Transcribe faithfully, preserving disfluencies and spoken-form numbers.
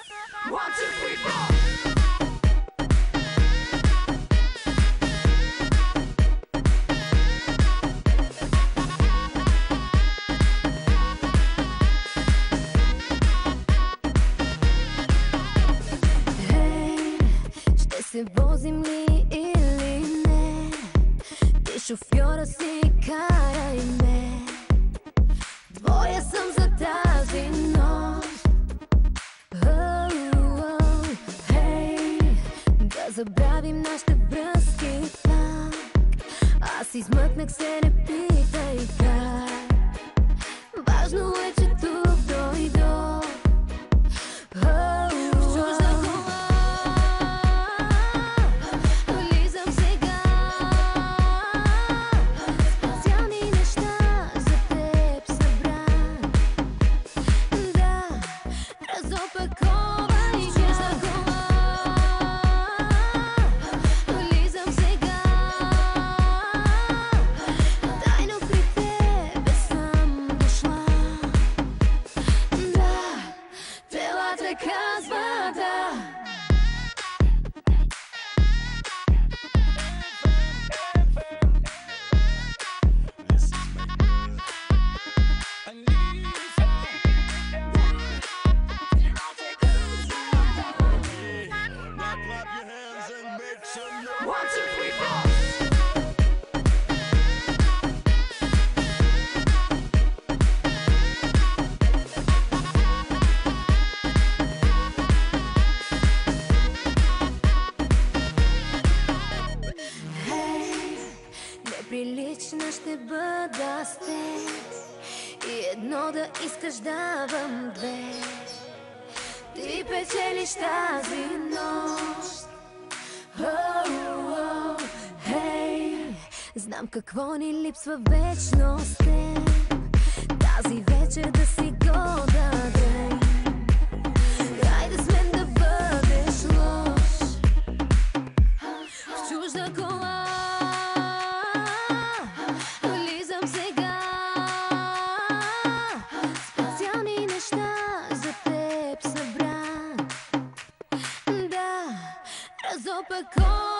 One, two, three, four. Се возим ли или не? Ти шофьора си, карай ме. Твоя съм за тази нощ. Oh, hey, да забравим нашите връзки пак. Аз измъкнах се, не питай как. Важно е, че тук дойдох. One, two, three, four. Неприлична ще бъда с теб и едно да искаш давам две. Ти печелиш тази нощ. Oh, oh, hey. Знам какво ни липсва вечно с теб. Тази вечер да си го дадем. Хайде с мен да бъдеш лош. В чужда кола влизам сега. Специални неща за теб събрах. Да, разопаков.